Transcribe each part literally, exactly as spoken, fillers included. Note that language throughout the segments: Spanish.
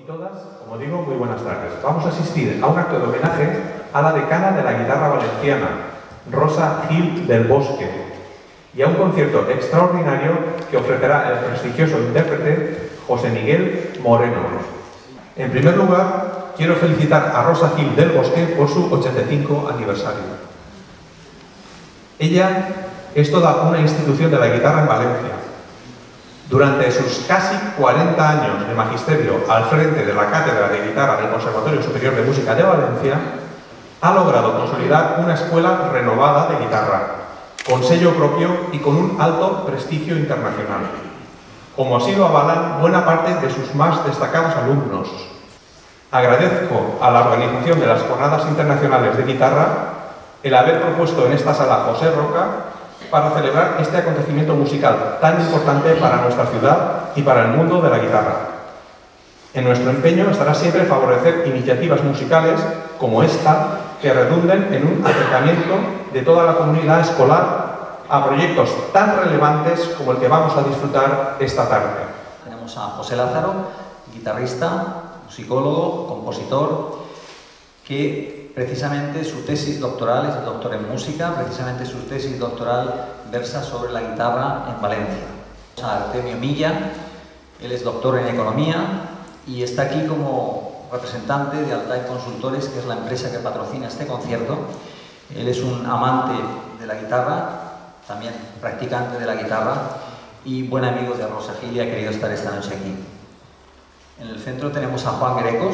todas, como digo, muy buenas tardes. Vamos a asistir a un acto de homenaje a la decana de la guitarra valenciana, Rosa Gil del Bosque, y a un concierto extraordinario que ofrecerá el prestigioso intérprete José Miguel Moreno. En primer lugar, quiero felicitar a Rosa Gil del Bosque por su ochenta y cinco aniversario. Ella es toda una institución de la guitarra en Valencia. Durante sus casi cuarenta años de magisterio al frente de la Cátedra de Guitarra del Conservatorio Superior de Música de Valencia, ha logrado consolidar una escuela renovada de guitarra, con sello propio y con un alto prestigio internacional, como así lo avalan buena parte de sus más destacados alumnos. Agradezco a la organización de las Jornadas Internacionales de Guitarra el haber propuesto en esta sala José Roca para celebrar este acontecimiento musical tan importante para nuestra ciudad y para el mundo de la guitarra. En nuestro empeño estará siempre favorecer iniciativas musicales como esta que redunden en un acercamiento de toda la comunidad escolar a proyectos tan relevantes como el que vamos a disfrutar esta tarde. Tenemos a José Lázaro, guitarrista, musicólogo, compositor, que precisamente su tesis doctoral es el doctor en música, precisamente su tesis doctoral versa sobre la guitarra en Valencia. A Artemio Milla, él es doctor en economía y está aquí como representante de Altai Consultores, que es la empresa que patrocina este concierto. Él es un amante de la guitarra, también practicante de la guitarra y buen amigo de Rosa Gil y ha querido estar esta noche aquí. En el centro tenemos a Juan Grecos,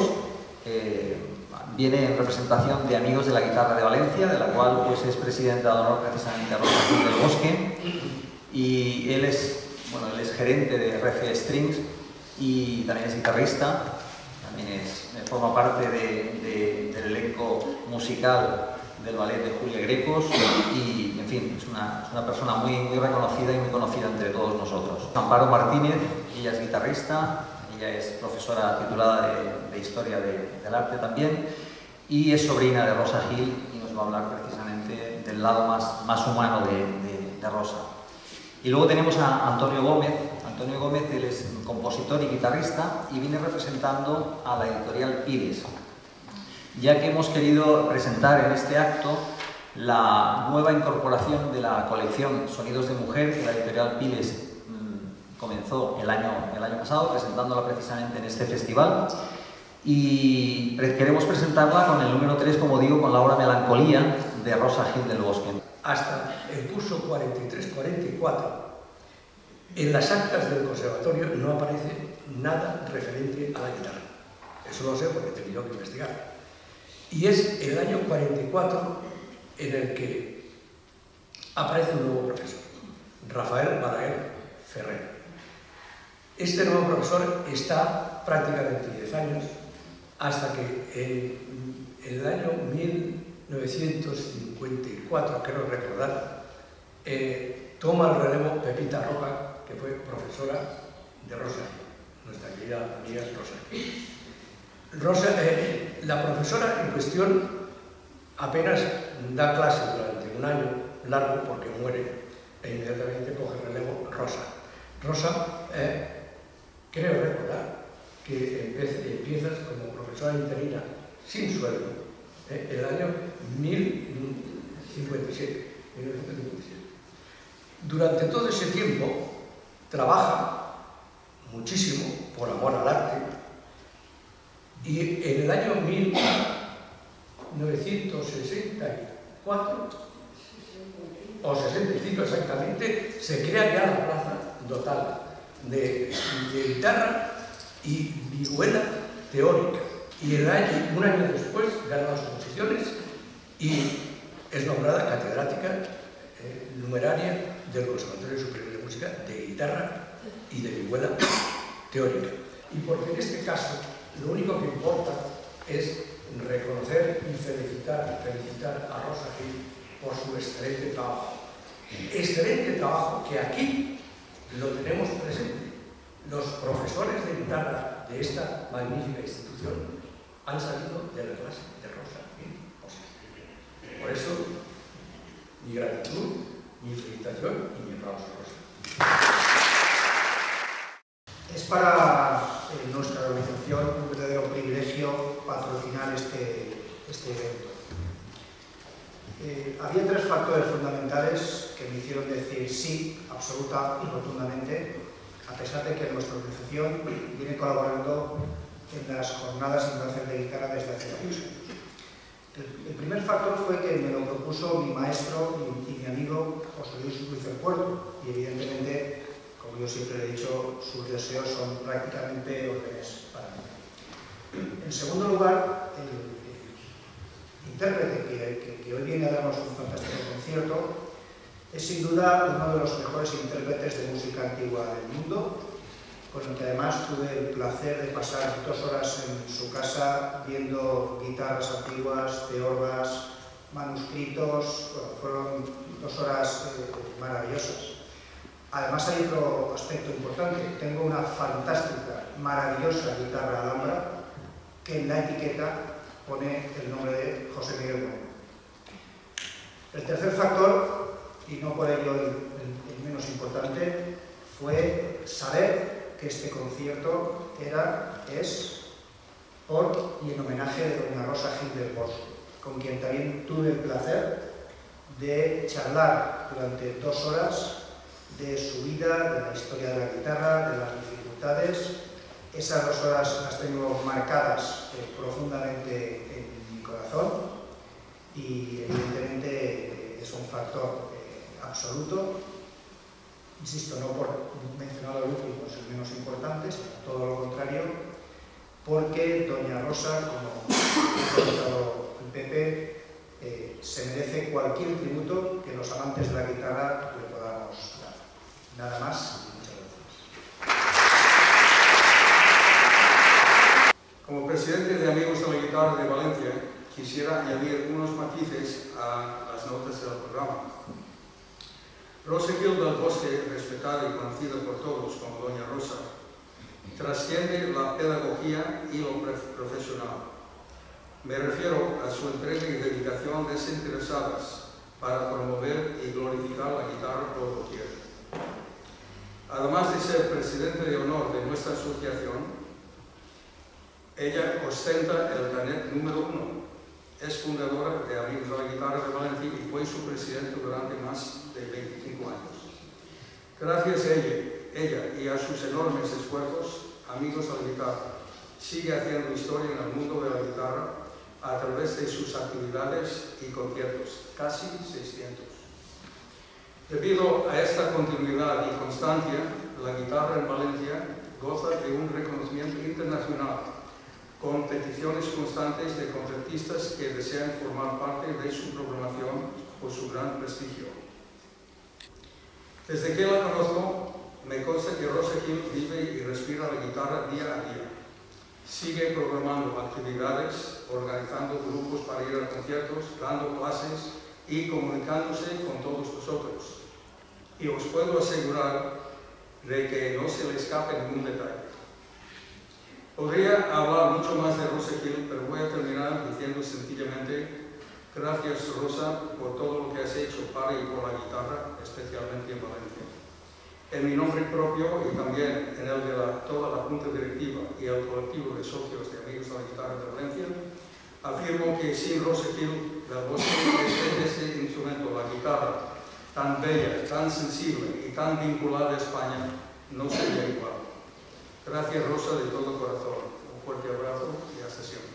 que viene en representación de Amigos de la Guitarra de Valencia, de la cual pues, es presidenta de honor precisamente a Rosa Gil del Bosque, y él es, bueno, él es gerente de R C Strings y también es guitarrista, también es, forma parte de, de, del elenco musical del ballet de Julia Grecos y, en fin, es una, es una persona muy, muy reconocida y muy conocida entre todos nosotros. Amparo Martínez, ella es guitarrista, ella es profesora titulada de, de Historia de, del Arte también y es sobrina de Rosa Gil y nos va a hablar precisamente del lado más, más humano de, de, de Rosa. Y luego tenemos a Antonio Gómez. Antonio Gómez, él es compositor y guitarrista y viene representando a la editorial Pires, ya que hemos querido presentar en este acto la nueva incorporación de la colección Sonidos de Mujer que la editorial Pires comenzó el año, el año pasado, presentándola precisamente en este festival y queremos presentarla con el número tres, como digo, con la obra Melancolía de Rosa Gil del Bosque. Hasta el curso cuarenta y tres cuarenta y cuatro, en las actas del conservatorio no aparece nada referente a la guitarra. Eso lo sé porque he tenido que investigar. Y es el año cuarenta y cuatro en el que aparece un nuevo profesor, Rafael Balaguer Ferrer. Este nuevo profesor está prácticamente diez años, hasta que en, en el año mil novecientos cincuenta y cuatro, creo recordar, eh, toma el relevo Pepita Roca, que fue profesora de Rosa Gil, nuestra querida amiga Rosa Gil. Rosa, eh, la profesora en cuestión apenas da clase durante un año largo porque muere e inmediatamente coge el relevo Rosa. Rosa, eh, creo recordar que empiezas como profesora interina sin sueldo eh, el año mil novecientos cincuenta y siete. Durante todo ese tiempo trabaja muchísimo por amor al arte y en el año mil novecientos sesenta y cuatro o sesenta y cinco exactamente se crea ya la plaza dotada de, de guitarra y vihuela teórica y el año, un año después gana las oposiciones y es nombrada catedrática eh, numeraria del Conservatorio Superior de Música de guitarra y de vihuela teórica. Y porque en este caso lo único que importa es reconocer y felicitar, felicitar a Rosa Gil por su excelente trabajo. Excelente trabajo que aquí lo tenemos presente. Los profesores de guitarra de esta magnífica institución han salido de la clase de Rosa Gil. Por eso, mi gratitud, mi felicitación y mi aplauso, Rosa. Es para eh, nuestra organización un verdadero privilegio patrocinar este, este evento. Eh, había tres factores fundamentales que me hicieron decir sí, absoluta y rotundamente, a pesar de que nuestra organización viene colaborando en las jornadas internacionales de guitarra desde hace varios años. El, el primer factor fue que me lo propuso mi maestro y, y mi amigo José Luis Ruiz del Puerto, y evidentemente, como yo siempre he dicho, sus deseos son prácticamente órdenes para mí. En segundo lugar, el, el intérprete que, que, que hoy viene a darnos un fantástico concierto es sin duda uno de los mejores intérpretes de música antigua del mundo, con el que además tuve el placer de pasar dos horas en su casa viendo guitarras antiguas, teorbas, manuscritos. Bueno, fueron dos horas eh, maravillosas. Además hay otro aspecto importante. Tengo una fantástica, maravillosa guitarra Alhambra que en la etiqueta pone el nombre de José Miguel Bueno. El tercer factor, y no por ello el, el, el menos importante, fue saber que este concierto era, es, por y en homenaje de doña Rosa Gil del Bosque, con quien también tuve el placer de charlar durante dos horas de su vida, de la historia de la guitarra, de las dificultades. Esas dos horas las tengo marcadas eh, profundamente en mi corazón y evidentemente eh, es un factor eh, absoluto. Insisto, no por mencionar al último, es el menos importante, sino todo lo contrario, porque doña Rosa, como ha comentado el Pepe, eh, se merece cualquier tributo que los amantes de la guitarra le podamos dar. Nada más y muchas gracias. Como presidente de Amigos de la Guitarra de Valencia, quisiera añadir unos matices a las notas del programa. Rosa Gil del Bosque, respetada y conocida por todos como Doña Rosa, trasciende la pedagogía y lo profesional. Me refiero a su entrega y dedicación desinteresadas para promover y glorificar la guitarra por doquier. Además de ser presidente de honor de nuestra asociación, ella ostenta el carnet número uno. Es fundadora de Amigos de la Guitarra de Valencia y fue su presidente durante más de veinticinco años. Gracias a ella, ella y a sus enormes esfuerzos, Amigos de la Guitarra sigue haciendo historia en el mundo de la guitarra a través de sus actividades y conciertos, casi seiscientos. Debido a esta continuidad y constancia, la guitarra en Valencia goza de un reconocimiento internacional, con peticiones constantes de concertistas que desean formar parte de su programación por su gran prestigio. Desde que la conozco, me consta que Rosa Gil vive y respira la guitarra día a día. Sigue programando actividades, organizando grupos para ir a conciertos, dando clases y comunicándose con todos vosotros. Y os puedo asegurar de que no se le escape ningún detalle. Podría hablar mucho más de Rosa Gil, pero voy a terminar diciendo sencillamente gracias, Rosa, por todo lo que has hecho para y por la guitarra, especialmente en Valencia. En mi nombre propio y también en el de la, toda la Junta Directiva y el colectivo de socios de Amigos de la Guitarra de Valencia, afirmo que sin Rosa Gil del Bosque, este, este instrumento, la guitarra, tan bella, tan sensible y tan vinculada a España, no sería igual. Gracias, Rosa, de todo corazón. Un fuerte abrazo y hasta siempre.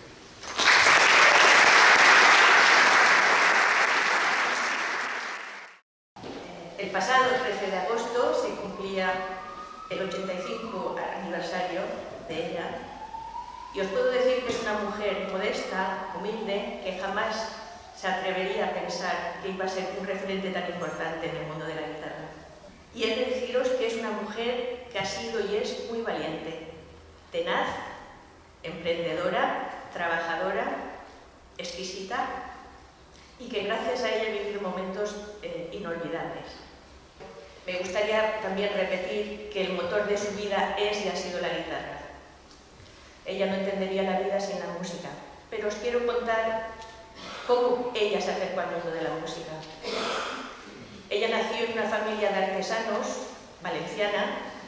El pasado trece de agosto se cumplía el ochenta y cinco aniversario de ella y os puedo decir que es una mujer modesta, humilde, que jamás se atrevería a pensar que iba a ser un referente tan importante en el mundo de la guitarra. Y he de deciros que es una mujer que ha sido y es muy valiente, tenaz, emprendedora, trabajadora, exquisita y que gracias a ella he vivido momentos eh, inolvidables. Me gustaría también repetir que el motor de su vida es y ha sido la guitarra. Ella no entendería la vida sin la música, pero os quiero contar cómo ella se acercó al mundo de la música. Ella nació en una familia de artesanos valenciana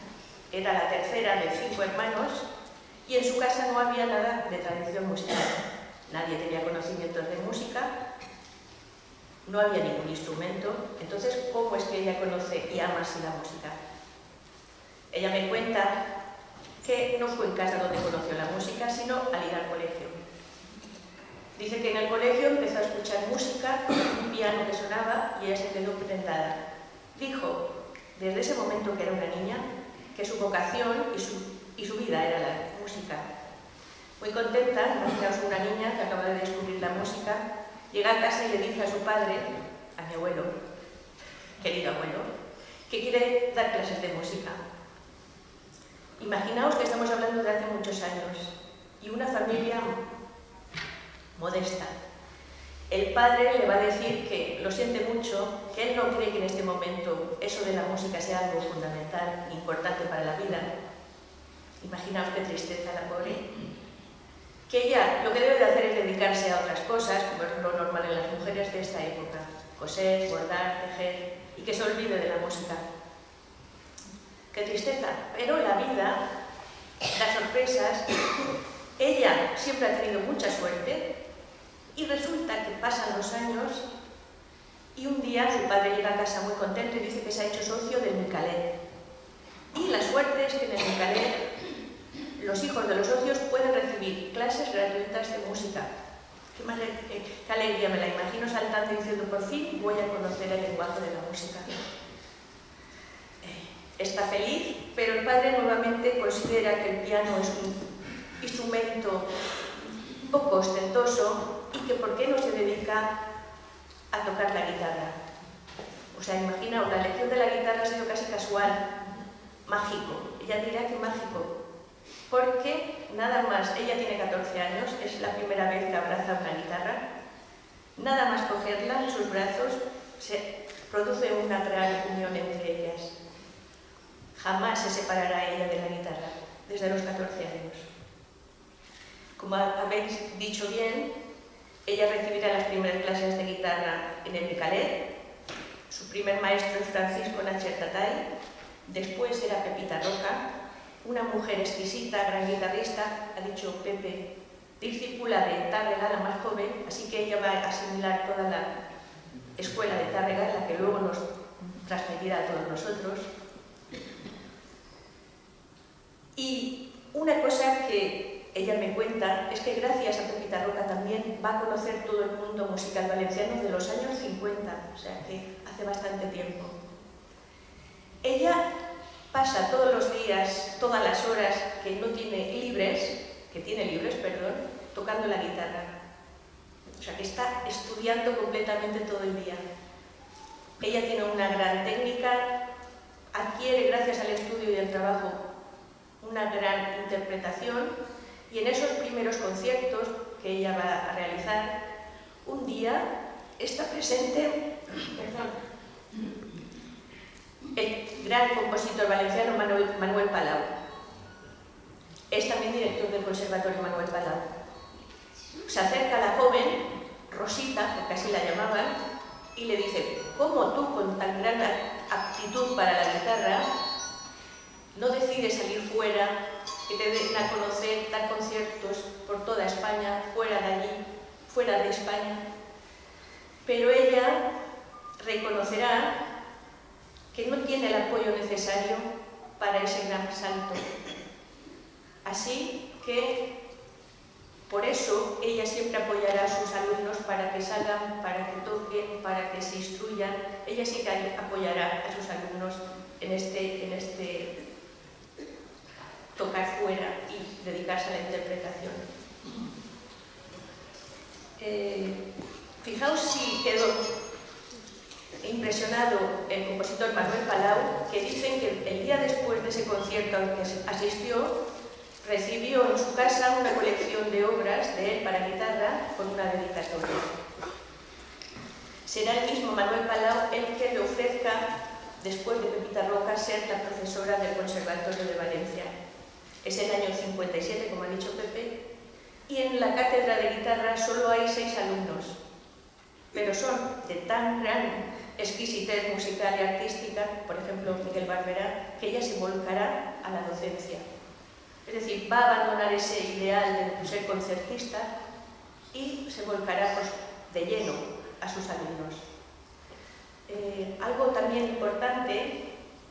era la tercera de cinco hermanos y en su casa no había nada de tradición musical. Nadie tenía conocimientos de música, no había ningún instrumento. Entonces, ¿cómo es que ella conoce y ama así la música? Ella me cuenta que no fue en casa donde conoció la música, sino al ir al colegio. Dice que en el colegio empezó a escuchar música, un piano que sonaba y ella se quedó prendada. Dijo, desde ese momento que era una niña, que su vocación y su, y su vida era la música. Muy contenta, imaginaos una niña que acaba de descubrir la música, llega a casa y le dice a su padre, a mi abuelo, querido abuelo, que quiere dar clases de música. Imaginaos que estamos hablando de hace muchos años y una familia modesta. El padre le va a decir que lo siente mucho, que él no cree que en este momento eso de la música sea algo fundamental, importante para la vida. Imaginaos qué tristeza la pobre. Que ella lo que debe de hacer es dedicarse a otras cosas, como es lo normal en las mujeres de esta época, coser, bordar, tejer, y que se olvide de la música. Qué tristeza, pero la vida da sorpresas. Ella siempre ha tenido mucha suerte y resulta que pasan los años y un día su padre llega a casa muy contento y dice que se ha hecho socio del Micalet. Y la suerte es que en el Micalet los hijos de los socios pueden recibir clases gratuitas de música. Qué, más, qué, qué alegría, me la imagino saltando y diciendo, por fin voy a conocer el lenguaje de la música. Está feliz, pero el padre nuevamente considera que el piano es un instrumento un poco ostentoso y que por qué no se dedica a tocar la guitarra. O sea, imaginaos, la elección de la guitarra ha sido casi casual, mágico. Ella dirá que mágico, porque nada más, ella tiene catorce años, es la primera vez que abraza una guitarra, nada más cogerla en sus brazos, se produce una gran unión entre ellas. Jamás se separará ella de la guitarra, desde los catorce años. Como habéis dicho bien, ella recibirá las primeras clases de guitarra en el Micalet. Su primer maestro es Francisco Nacher-Tatay, después era Pepita Roca, una mujer exquisita, gran guitarrista, ha dicho Pepe, discípula de Tárrega, la más joven, así que ella va a asimilar toda la escuela de Tárrega, la que luego nos transmitirá a todos nosotros. Y una cosa que ella me cuenta es que gracias a Pepita Roca también va a conocer todo el mundo musical valenciano de los años cincuenta, o sea que hace bastante tiempo. Ella pasa todos los días, todas las horas que no tiene libres, que tiene libres, perdón, tocando la guitarra. O sea que está estudiando completamente todo el día. Ella tiene una gran técnica, adquiere gracias al estudio y al trabajo una gran interpretación, y en esos primeros conciertos que ella va a realizar, un día está presente perdón, el gran compositor valenciano Manuel, Manuel Palau. Es también director del Conservatorio Manuel Palau. Se acerca a la joven, Rosita, porque así la llamaban, y le dice, ¿cómo tú con tan gran aptitud para la guitarra no decides salir fuera, que te den a conocer, dar conciertos por toda España, fuera de allí, fuera de España? Pero ella reconocerá que no tiene el apoyo necesario para ese gran salto. Así que, por eso, ella siempre apoyará a sus alumnos para que salgan, para que toquen, para que se instruyan. Ella sí que apoyará a sus alumnos en este, en este tocar fuera y dedicarse a la interpretación. Eh, fijaos si quedó impresionado el compositor Manuel Palau, que dicen que el día después de ese concierto al que asistió, recibió en su casa una colección de obras de él para guitarra con una dedicatoria. Será el mismo Manuel Palau el que le ofrezca, después de Pepita Roca, ser la profesora del Conservatorio de Valencia. Es el año cincuenta y siete, como ha dicho Pepe, y en la cátedra de guitarra solo hay seis alumnos, pero son de tan gran exquisitez musical y artística, por ejemplo Miguel Barberá, que ella se volcará a la docencia. Es decir, va a abandonar ese ideal de ser concertista y se volcará pues, de lleno a sus alumnos. Eh, algo también importante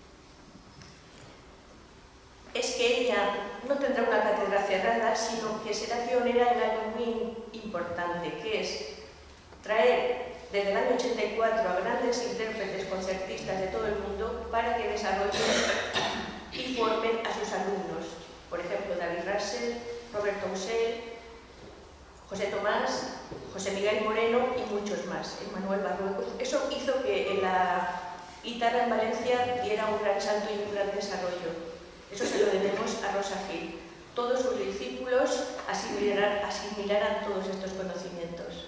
es que ella no tendrá una cátedra cerrada, sino que será pionera en algo muy importante, que es traer desde el año ochenta y cuatro a grandes intérpretes concertistas de todo el mundo para que desarrollen y formen a sus alumnos. Por ejemplo, David Russell, Roberto Ussell, José Tomás, José Miguel Moreno y muchos más, Emmanuel Barruecos. Eso hizo que la guitarra en Valencia diera un gran salto y un gran desarrollo. Eso se lo debemos a Rosa Gil. Todos sus discípulos asimilaran, asimilaran todos estos conocimientos.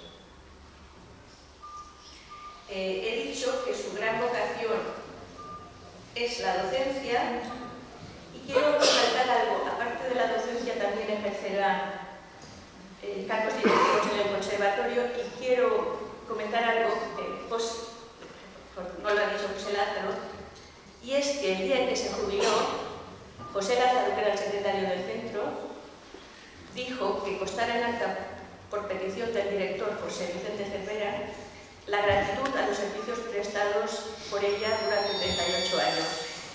Eh, he dicho que su gran vocación es la docencia y quiero resaltar algo. Aparte de la docencia también ejercerá eh, cargos directivos en el conservatorio y quiero comentar algo, eh, pues, no lo ha dicho José Lázaro, y es que el día en que se jubiló, José Lázaro, que era el secretario del centro, dijo que constara en acta, por petición del director José Vicente Cervera, la gratitud a los servicios prestados por ella durante treinta y ocho años.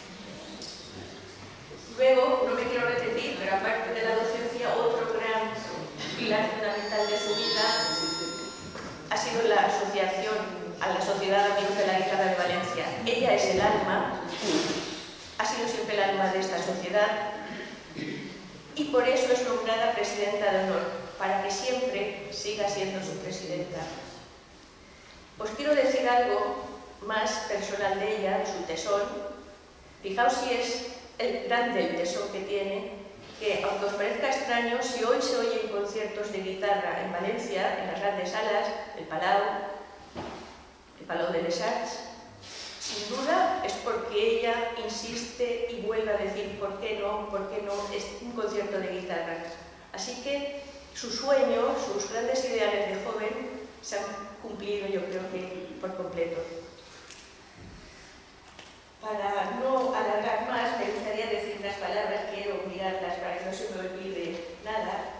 Luego, no me quiero repetir, pero aparte de la docencia, otro gran pilar fundamental de su vida ha sido la asociación a la Sociedad de Amigos de la Guitarra de Valencia. Ella es el alma, ha sido siempre el alma de esta sociedad y por eso es nombrada presidenta de honor, para que siempre siga siendo su presidenta. Os quiero decir algo más personal de ella, su tesón. Fijaos si es el grande el tesón que tiene, que aunque os parezca extraño, si hoy se oyen conciertos de guitarra en Valencia, en las grandes salas, el Palau, el Palau de les Arts, sin duda es porque ella insiste y vuelve a decir por qué no, por qué no, es un concierto de guitarra. Así que su sueño, sus grandes ideales de joven se han cumplido, yo creo que por completo. Para no alargar más, me gustaría decir unas palabras, quiero mirarlas para que no se me olvide nada.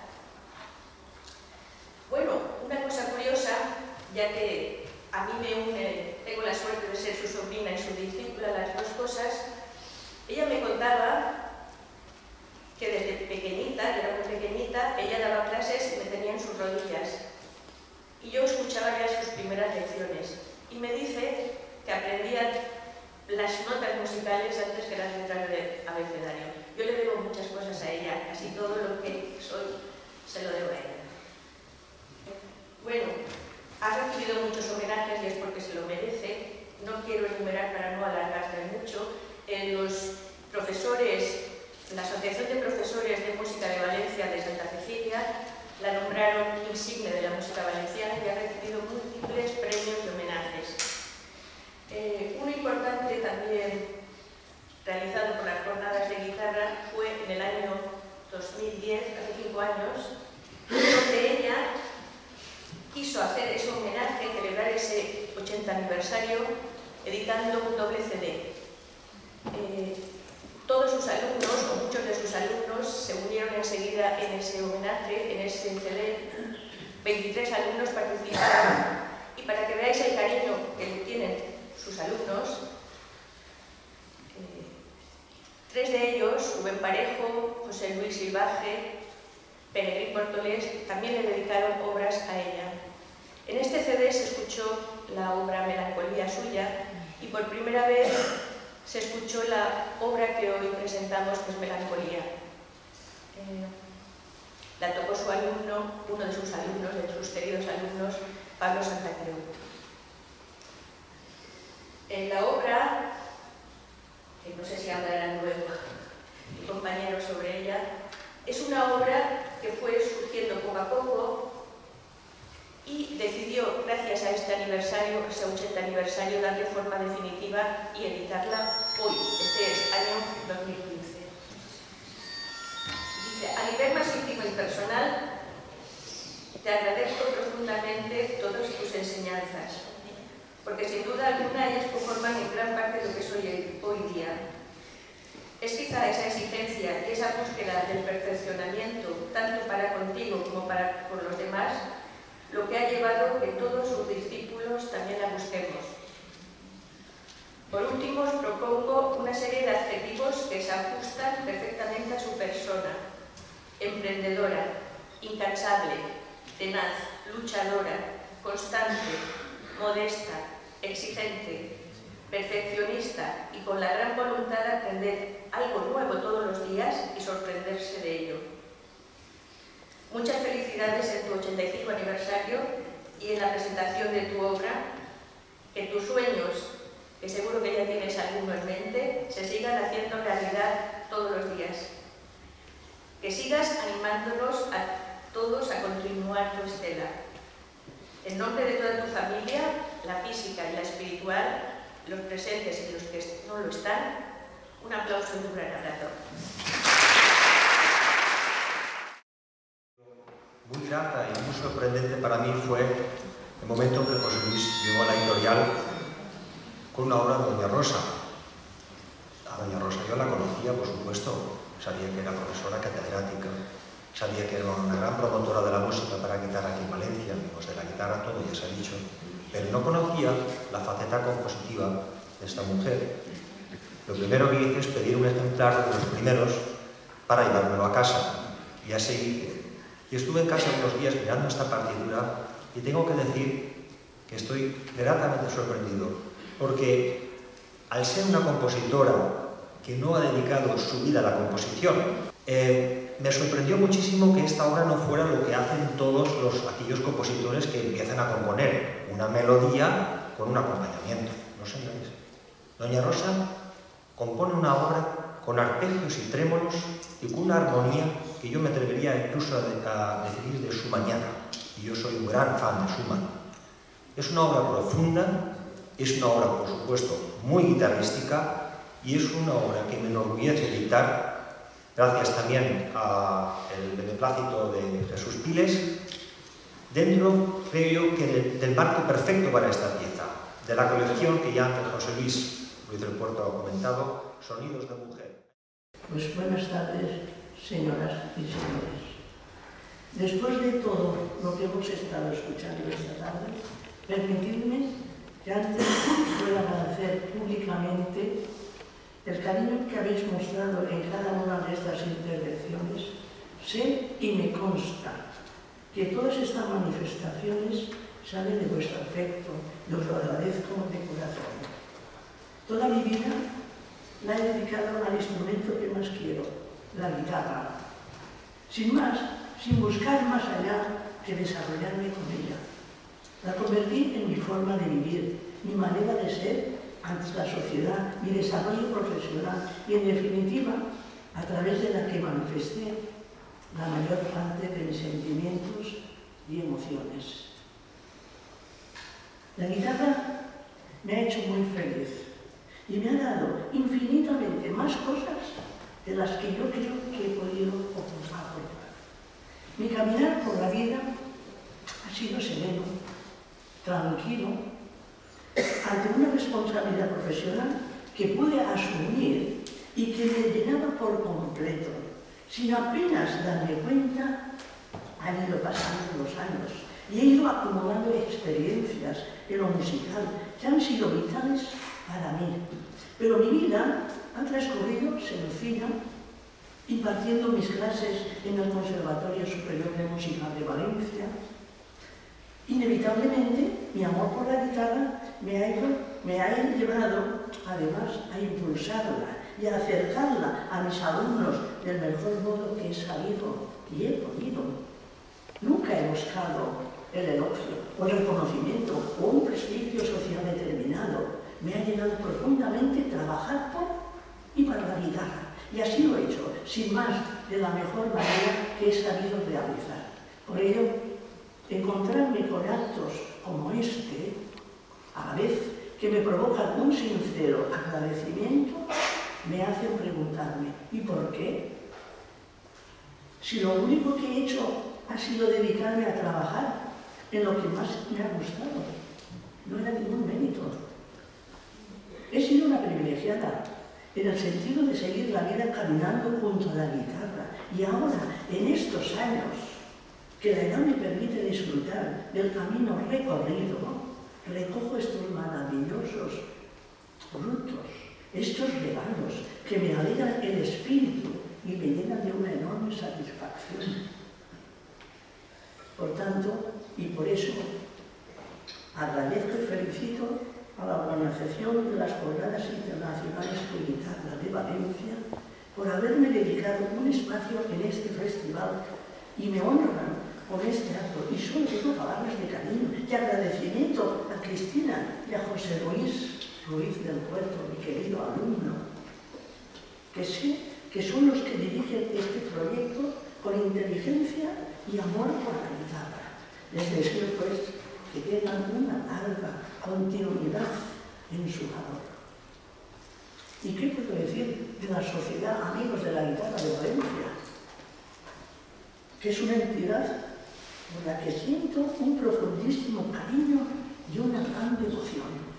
Bueno, una cosa curiosa, ya que a mí me une, tengo la suerte de ser su sobrina y su discípula, las dos cosas. Ella me contaba que desde pequeñita, yo era muy pequeñita, ella daba clases y me tenía en sus rodillas. Y yo escuchaba ya sus primeras lecciones. Y me dice que aprendía las notas musicales antes que las letras del abecedario. Yo le debo muchas cosas a ella, casi todo lo que soy se lo debo a ella. Bueno, ha recibido muchos homenajes y es porque se lo merece. No quiero enumerar para no alargarme mucho. Eh, los profesores, la Asociación de Profesores de Música de Valencia de Santa Cecilia la nombraron insigne de la música valenciana y ha recibido múltiples premios y homenajes. Eh, uno importante también realizado por las jornadas de guitarra fue en el año dos mil diez, hace cinco años, donde ella quiso hacer ese homenaje, celebrar ese ochenta aniversario, editando un doble C D. Eh, todos sus alumnos, o muchos de sus alumnos, se unieron enseguida en ese homenaje, en ese C D. veintitrés alumnos participaron. Y para que veáis el cariño que le tienen sus alumnos, eh, tres de ellos, Rubén Parejo, José Luis Silvaje, Peregrín Portolés, también le dedicaron obras a ella. En este C D se escuchó la obra Melancolía suya y por primera vez se escuchó la obra que hoy presentamos, que es Melancolía. Eh, la tocó su alumno, uno de sus alumnos, de sus queridos alumnos, Pablo Santacreu. En la obra, que no sé si hablarán luego mi compañero sobre ella, es una obra que fue surgiendo poco a poco y decidió, gracias a este aniversario, ese ochenta aniversario, darle forma definitiva y editarla hoy, este es año dos mil quince. Dice, a nivel más íntimo y personal, te agradezco profundamente todas tus enseñanzas. porque sin duda alguna ellas conforman en gran parte lo que soy hoy día. Es quizá esa exigencia y esa búsqueda del perfeccionamiento, tanto para contigo como para por los demás, lo que ha llevado que todos sus discípulos también la busquemos. Por último, os propongo una serie de adjetivos que se ajustan perfectamente a su persona: emprendedora, incansable, tenaz, luchadora, constante, modesta, exigente, perfeccionista y con la gran voluntad de aprender algo nuevo todos los días y sorprenderse de ello. Muchas felicidades en tu ochenta y cinco aniversario y en la presentación de tu obra. Que tus sueños, que seguro que ya tienes alguno en mente, se sigan haciendo realidad todos los días. Que sigas animándonos a todos a continuar tu estela. En nombre de toda tu familia, la física y la espiritual, los presentes y los que no lo están, un aplauso y un gran abrazo. Muy grata y muy sorprendente para mí fue el momento en que José Luis llegó a la editorial con una obra de Doña Rosa. A Doña Rosa yo la conocía, por supuesto, sabía que era profesora catedrática, sabía que era una gran promotora de la música para guitarra aquí en Valencia, amigos de la guitarra, todo ya se ha dicho, pero no conocía la faceta compositiva de esta mujer. Lo primero que hice es pedir un ejemplar de los primeros para llevármelo a casa, y así hice. Y estuve en casa unos días mirando esta partitura y tengo que decir que estoy gratamente sorprendido, porque al ser una compositora que no ha dedicado su vida a la composición, eh, me sorprendió muchísimo que esta obra no fuera lo que hacen todos los, aquellos compositores que empiezan a componer una melodía con un acompañamiento. ¿No señores? Doña Rosa compone una obra con arpegios y trémolos y con una armonía que yo me atrevería incluso a, a decir de Schumanniana, y yo soy un gran fan de Schumann. Es una obra profunda, es una obra, por supuesto, muy guitarrística, y es una obra que me enorgullece editar, gracias también al beneplácito de Jesús Piles, dentro, creo yo, que del, del marco perfecto para esta pieza, de la colección que ya antes José Luis Ruiz del Puerto ha comentado, Sonidos de Mujer. Pues buenas tardes, señoras y señores. Después de todo lo que hemos estado escuchando esta tarde, permitidme que antes pueda agradecer públicamente el cariño que habéis mostrado en cada una de estas intervenciones. Sé y me consta que todas estas manifestaciones salen de vuestro afecto y os lo agradezco de corazón. Toda mi vida la he dedicado al instrumento que más quiero, la guitarra. Sin más, sin buscar más allá que desarrollarme con ella. La convertí en mi forma de vivir, mi manera de ser ante la sociedad, mi desarrollo profesional y, en definitiva, a través de la que manifesté la mayor parte de mis sentimientos y emociones. La guitarra me ha hecho muy feliz y me ha dado infinitamente más cosas de las que yo creo que he podido aportar. Mi caminar por la vida ha sido sereno, tranquilo, ante una responsabilidad profesional que pude asumir y que me llenaba por completo. Sin apenas darme cuenta, han ido pasando los años y he ido acumulando experiencias en lo musical que han sido vitales para mí. Pero mi vida ha transcurrido sencilla, impartiendo mis clases en el Conservatorio Superior de Música de Valencia. Inevitablemente, mi amor por la guitarra me ha, ido, me ha llevado, además, a impulsarla y a acercarla a mis alumnos del mejor modo que he sabido y he podido. Nunca he buscado el elogio o el reconocimiento o un prestigio social determinado. Me ha llenado profundamente trabajar por y para la guitarra. Y así lo he hecho, sin más, de la mejor manera que he sabido realizar. Por ello, encontrarme con actos como este, a la vez que me provocan un sincero agradecimiento, me hacen preguntarme, ¿y por qué? Si lo único que he hecho ha sido dedicarme a trabajar en lo que más me ha gustado, no era ningún mérito. He sido una privilegiada en el sentido de seguir la vida caminando junto a la guitarra. Y ahora, en estos años, que la edad me permite disfrutar del camino recorrido, recojo estos maravillosos frutos, estos regalos que me alegran el espíritu y me llenan de una enorme satisfacción. Por tanto, y por eso, agradezco y felicito a la Organización de las Jornadas Internacionales de Guitarra de Valencia por haberme dedicado un espacio en este festival y me honran con este acto. Y solo tengo palabras de cariño y agradecimiento a Cristina y a José Luis Ruiz del Puerto, mi querido alumno, que sé que son los que dirigen este proyecto con inteligencia y amor por la guitarra. Les deseo, pues, que tengan una larga continuidad en su labor. ¿Y qué puedo decir de la Sociedad Amigos de la Guitarra de Valencia? Que es una entidad por la que siento un profundísimo cariño y una gran devoción.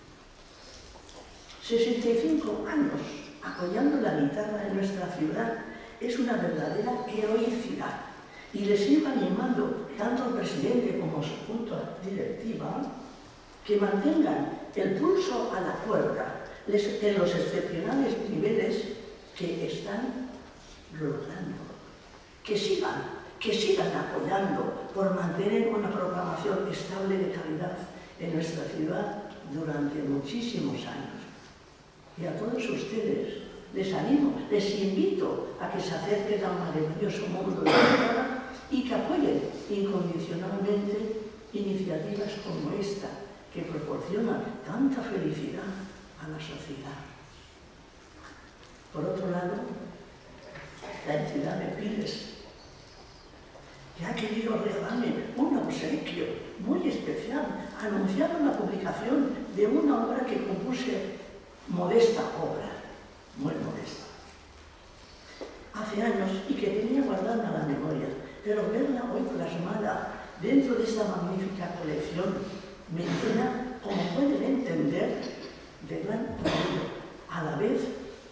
sesenta y cinco años apoyando la guitarra en nuestra ciudad es una verdadera heroicidad. Y les sigo animando, tanto al presidente como a su junta directiva, que mantengan el pulso a la cuerda en los excepcionales niveles que están logrando. Que sigan, que sigan apoyando por mantener una programación estable de calidad en nuestra ciudad durante muchísimos años. Y a todos ustedes les animo, les invito a que se acerquen al maravilloso mundo de la guitarra y que apoyen incondicionalmente iniciativas como esta, que proporcionan tanta felicidad a la sociedad. Por otro lado, la entidad de Piles, que ha querido regalarme un obsequio muy especial, anunciando la publicación de una obra que compuse, modesta obra, muy modesta, hace años y que tenía guardada en la memoria, pero verla hoy plasmada dentro de esta magnífica colección me llena, como pueden entender, de gran orgullo, a la vez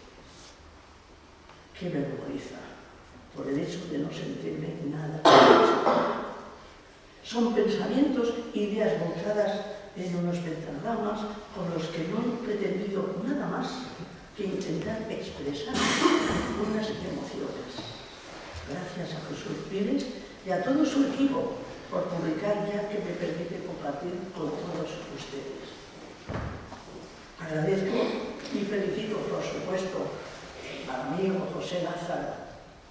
que me horroriza por el hecho de no sentirme nada. Son pensamientos, ideas volcadas en unos pentagramas con los que no he pretendido nada más que intentar expresar unas emociones. Gracias a Jesús Pires y a todo su equipo por publicar, ya que me permite compartir con todos ustedes. Agradezco y felicito, por supuesto, al amigo José Lázaro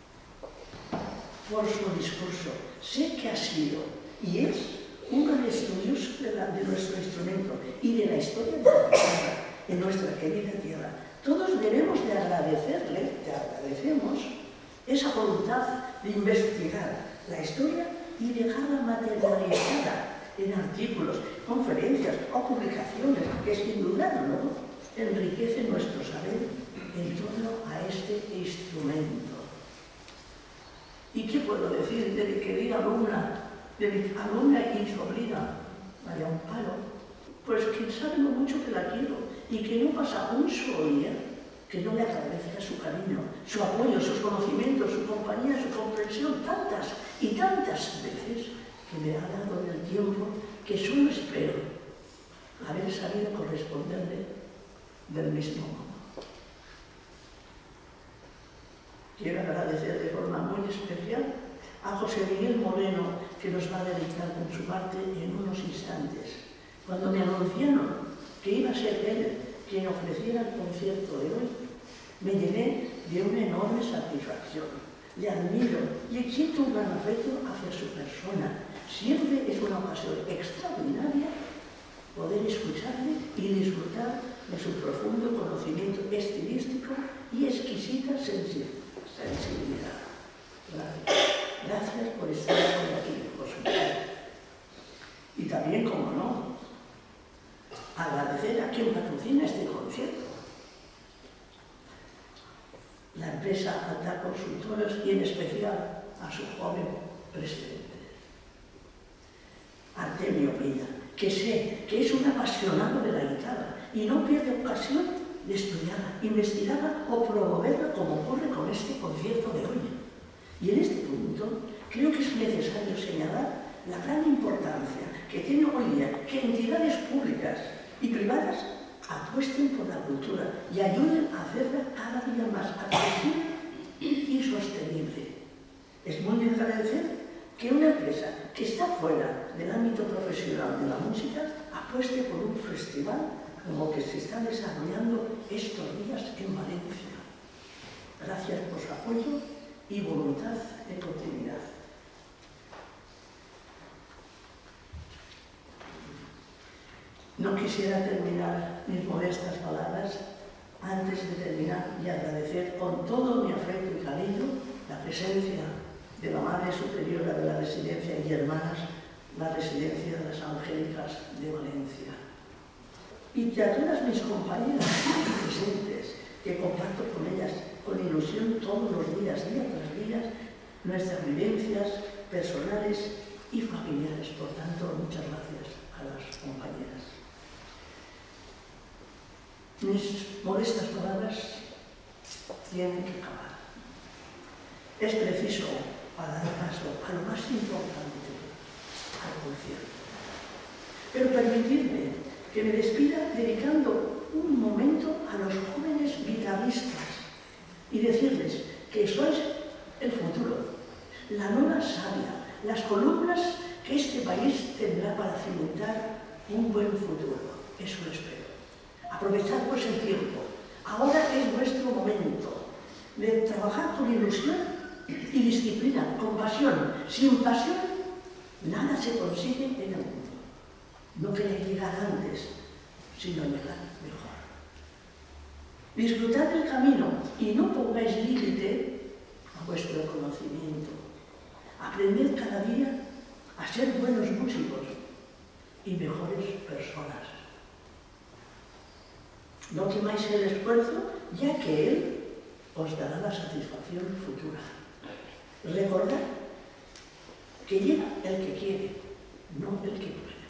por su discurso. Sé que ha sido y es un gran estudioso de, la, de nuestro instrumento y de la historia de la guitarra en nuestra querida tierra. Todos debemos de agradecerle, te agradecemos, esa voluntad de investigar la historia y dejarla materializada en artículos, conferencias o publicaciones que sin dudarlo enriquecen nuestro saber en torno a este instrumento. ¿Y qué puedo decir de mi querida alumna, de mi alumna y sobrina, María Amparo? Pues quien sabe lo mucho que la quiero y que no pasa un solo día que no le agradezca su cariño, su apoyo, sus conocimientos, su compañía, su comprensión, tantas y tantas veces que me ha dado en el tiempo que solo espero haber sabido corresponderle del mismo modo. Quiero agradecer de forma muy especial a José Miguel Moreno, que nos va a dedicar con su parte en unos instantes. Cuando me anunciaron que iba a ser él quien ofreciera el concierto de hoy, me llené de una enorme satisfacción. Le admiro y siento un gran afecto hacia su persona. Siempre es una ocasión extraordinaria poder escucharle y disfrutar de su profundo conocimiento estilístico y exquisita sensibilidad. Gracias. Gracias por estar hoy aquí, por supuesto. Y también, como no, agradecer a quien patrocina este concierto. La empresa Altar Consultores y en especial a su joven presidente, Artemio Peña, que sé que es un apasionado de la guitarra y no pierde ocasión de estudiarla, investigarla o promoverla como ocurre con este concierto de hoy. Y en este punto creo que es necesario señalar la gran importancia que tiene hoy día que entidades públicas y privadas apuesten por la cultura y ayuden a hacerla cada día más accesible y sostenible. Es muy de agradecer que una empresa que está fuera del ámbito profesional de la música apueste por un festival como que se está desarrollando estos días en Valencia. Gracias por su apoyo y voluntad de continuidad. No quisiera terminar mis modestas palabras antes de terminar y agradecer con todo mi afecto y cariño la presencia de la Madre Superiora de la Residencia y Hermanas, la Residencia de las Angélicas de Valencia. Y a todas mis compañeras presentes, que comparto con ellas con ilusión todos los días, día tras día, nuestras vivencias personales y familiares. Por tanto, muchas gracias a las compañeras. Mis modestas palabras tienen que acabar. Es preciso para dar paso a lo más importante, al concierto. Pero permitidme que me despida dedicando un momento a los jóvenes guitarristas y decirles que sois el futuro, la nueva savia, las columnas que este país tendrá para cimentar un buen futuro. Eso lo espero. Aprovechad pues el tiempo. Ahora es vuestro momento de trabajar con ilusión y disciplina, con pasión. Sin pasión, nada se consigue en el mundo. No queréis llegar antes, sino llegar mejor. Disfrutad del camino y no pongáis límite a vuestro conocimiento. Aprended cada día a ser buenos músicos y mejores personas. No temáis el esfuerzo, ya que él os dará la satisfacción futura. Recordad que llega el que quiere, no el que puede.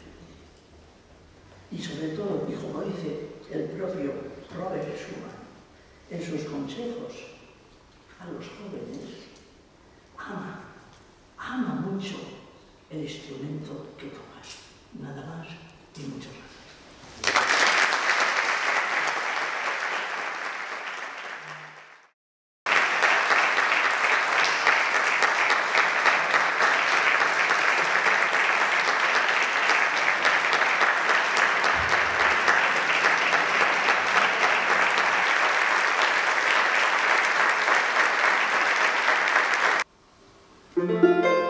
Y sobre todo, y como dice el propio Robert Schumann en sus consejos a los jóvenes, ama, ama mucho el instrumento que tocas. Nada más y muchas gracias. Thank you.